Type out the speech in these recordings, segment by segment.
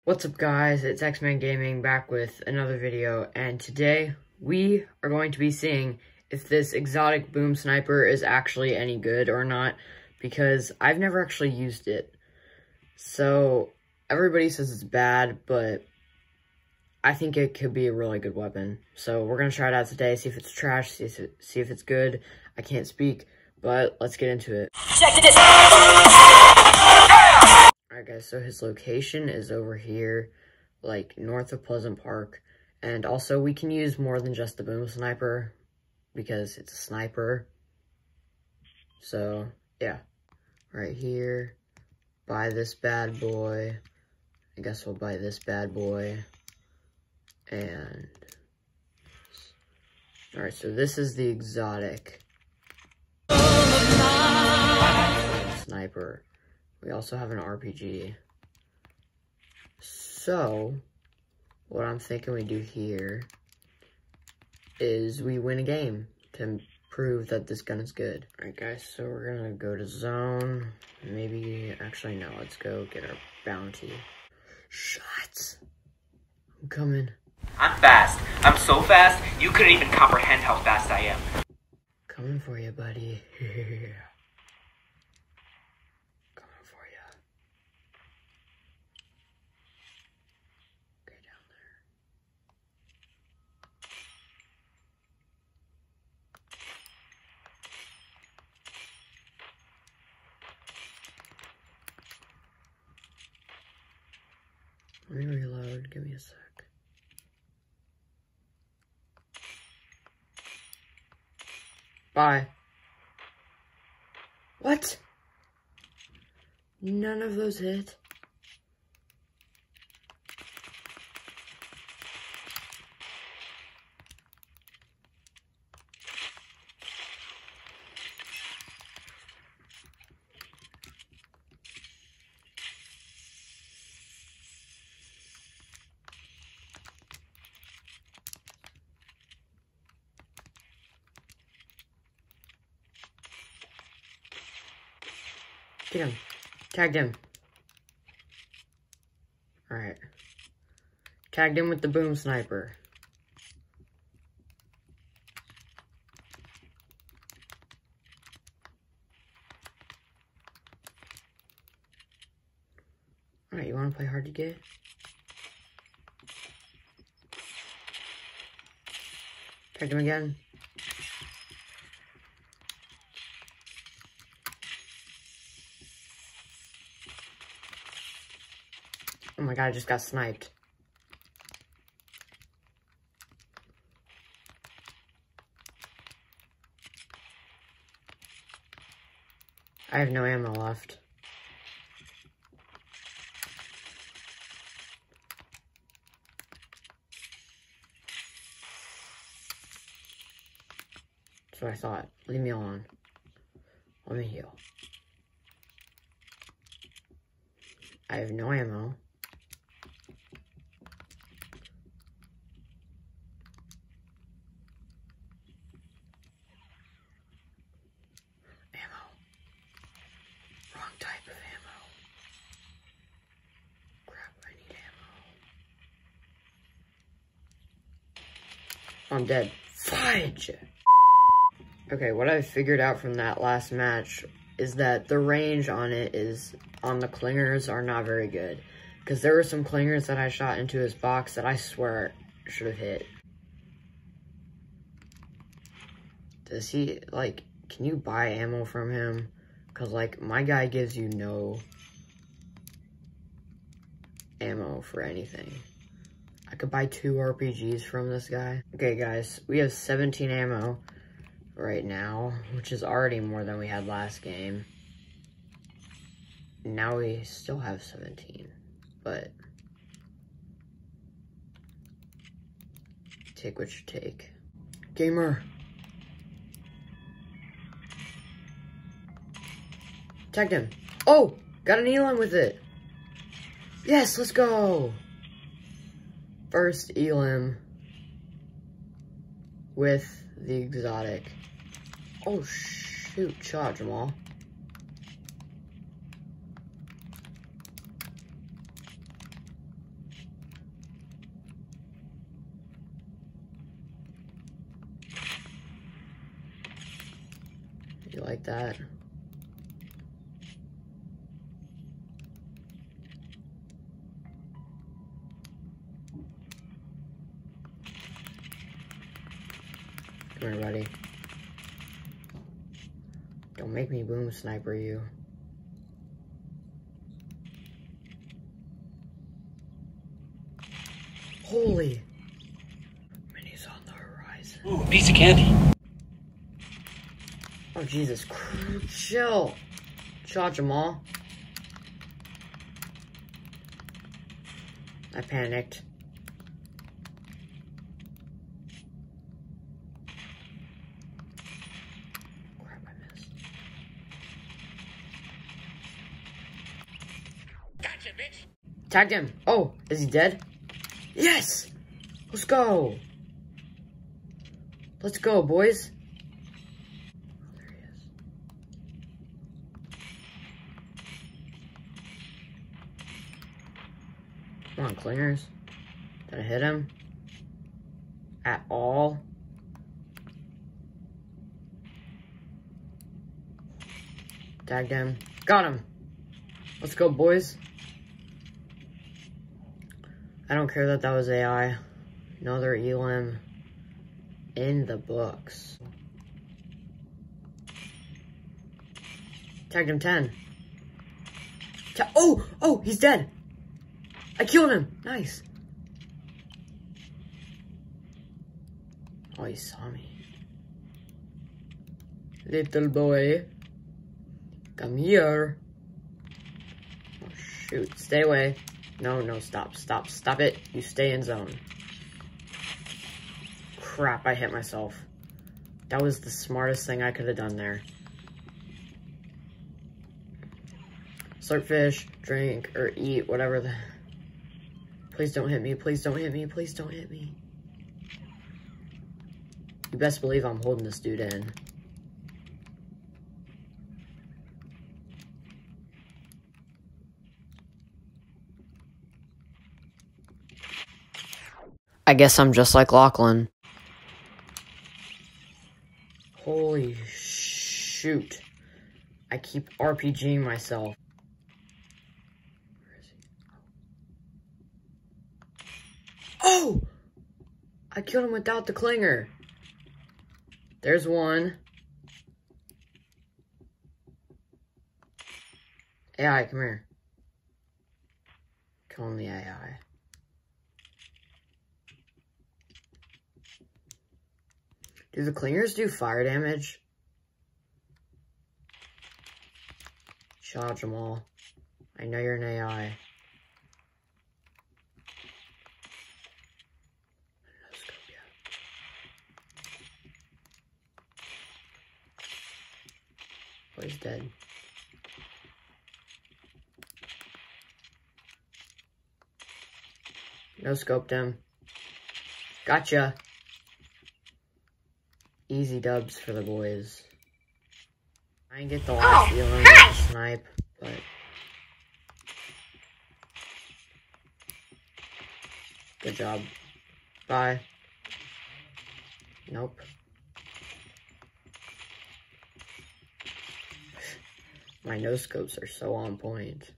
What's up guys, it's X-Man Gaming back with another video, and today we are going to be seeing if this exotic boom sniper is actually any good or not, because I've never actually used it. So everybody says it's bad, but I think it could be a really good weapon. So we're going to try it out today, see if it's trash, see if it's good. I can't speak, but let's get into it. Check this. Alright guys, so his location is over here, like north of Pleasant Park, and also we can use more than just the boom sniper, because it's a sniper. So, yeah, right here, buy this bad boy, I guess we'll buy this bad boy, and, alright, so this is the exotic sniper. We also have an RPG. So, what I'm thinking we do here is we win a game to prove that this gun is good. Alright guys, so we're gonna go to zone. Maybe, actually no, let's go get our bounty. Shots! I'm coming. I'm fast. I'm so fast, you couldn't even comprehend how fast I am. Coming for you, buddy. Let me reload, give me a sec. Bye. What? None of those hit? Get him. Tagged him. Alright. Tagged him with the boom sniper. Alright, you wanna play hard to get? Tagged him again. Oh my god, I just got sniped. I have no ammo left. That's what I thought. Leave me alone. Let me heal. I have no ammo. Type of ammo. Crap, I need ammo. I'm dead. Fudge! Okay, what I figured out from that last match is that the range on it is, on the clingers, are not very good. Because there were some clingers that I shot into his box that I swear should have hit. Does he, like, can you buy ammo from him? Because, like, my guy gives you no ammo for anything. I could buy 2 RPGs from this guy. Okay, guys, we have 17 ammo right now, which is already more than we had last game. Now we still have 17, but take what you take. Gamer! Tagged him. Oh! Got an Elam with it! Yes, let's go! First Elam with the exotic. Oh shoot, shot Jamal. like that. Come here, buddy. Don't make me boom sniper you. Holy. Mini's on the horizon. Ooh, a piece of candy. Oh, Jesus. Chill. Chill, Jamal. I panicked. Crap, I missed. Gotcha, bitch. Tagged him. Oh, is he dead? Yes! Let's go. Let's go, boys. Oh, there he is. Come on, clingers. Did I hit him? At all? Tagged him. Got him. Let's go, boys. I don't care that that was AI. Another elim in the books. Tagged him 10. Oh, he's dead. I killed him. Nice. Oh, he saw me. Little boy. Come here. Oh, shoot. Stay away. No, stop it. You stay in zone. Crap, I hit myself. That was the smartest thing I could have done there. Slurp fish, drink, or eat, whatever the... Please don't hit me, please don't hit me, please don't hit me. You best believe I'm holding this dude in. I guess I'm just like Lachlan. Holy shoot. I keep RPGing myself. Where is he? Oh! I killed him without the clinger. There's one. AI, come here. Killing the AI. Do the clingers do fire damage? Shut up, Jamal. I know you're an AI. Oh, he's dead. No scoped him. Gotcha. Easy dubs for the boys. I didn't get the last elim snipe, but... Good job. Bye. Nope. My no scopes are so on point.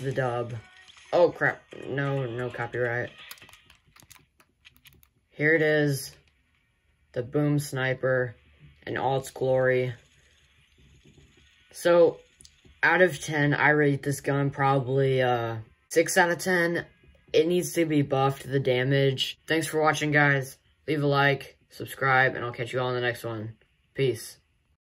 the dub. Oh crap, no copyright. Here it is, the Boom Sniper in all its glory. So, out of 10, I rate this gun probably 6 out of 10. It needs to be buffed, the damage. Thanks for watching, guys. Leave a like, subscribe, and I'll catch you all in the next one. Peace.